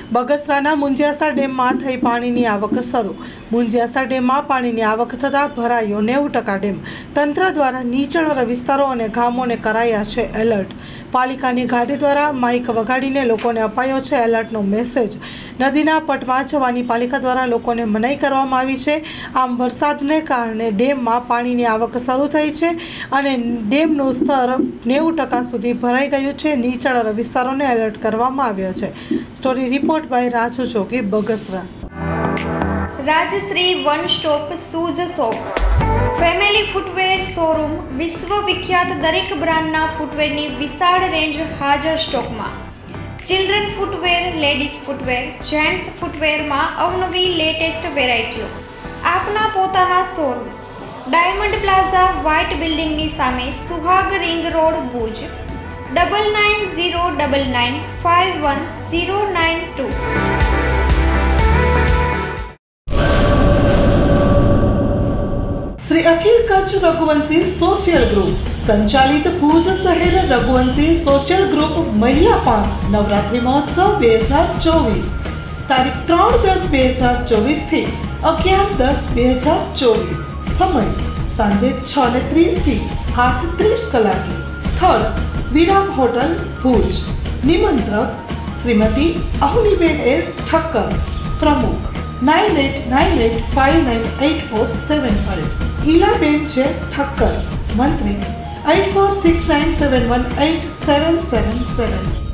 બગસરાના મુંજિયાસા ડેમમાં થઈ પાણીની આવક શરૂ। મુંજિયાસા ડેમમાં પાણીની આવક થતાં ભરાયો 90% ડેમ। તંત્ર દ્વારા નીચાણવાળા વિસ્તારો અને ગામોને કરાયા છે એલર્ટ। પાલિકાની ગાડી દ્વારા માઇક વગાડીને લોકોને અપાયો છે એલર્ટનો મેસેજ। નદીના પટમાં જવાની પાલિકા દ્વારા લોકોને મનાઈ કરવામાં આવી છે। આમ વરસાદને કારણે ડેમમાં પાણીની આવક શરૂ થઈ છે અને ડેમનું સ્તર 90% સુધી ભરાઈ ગયું છે। નીચાણવાળા વિસ્તારોને એલર્ટ કરવામાં આવ્યો છે। Story report by Raju Jogi, Bagasara. Rajshri one stop shoes shop, family footwear showroom. વિશ્વ વિખ્યાત દરેક બ્રાન્ડના ફૂટવેરની વિશાળ રેન્જ હાજર સ્ટોકમાં। Children footwear, ladies footwear, gents ફૂટવેરમાં અવનવી લેટેસ્ટ વેરાયટીઓ। આપના પોતાના શોરૂમ ડાયમંડ પ્લાઝા, વ્હાઇટ બિલ્ડિંગની સામે, Suhag ring road, Bhuj. 9909951092। Shri Akhil Kutch Raghuvanshi social group संचालित भुज शहर रघुवंशी सोशल ग्रुप महिला पार्क नवरात्रि महोत्सव 2024 तारीख 3/10/2024 थी 11/10/2024। समय सांजे 6:30 थी 8:30 कलाके। स्थल विराम होटल भुज। निमंत्रक श्रीमती अहुनीबेन एस ठक्कर। प्रमुख 9898598475। ईलाबेन छे ठक्कर। मंत्री 8469718777।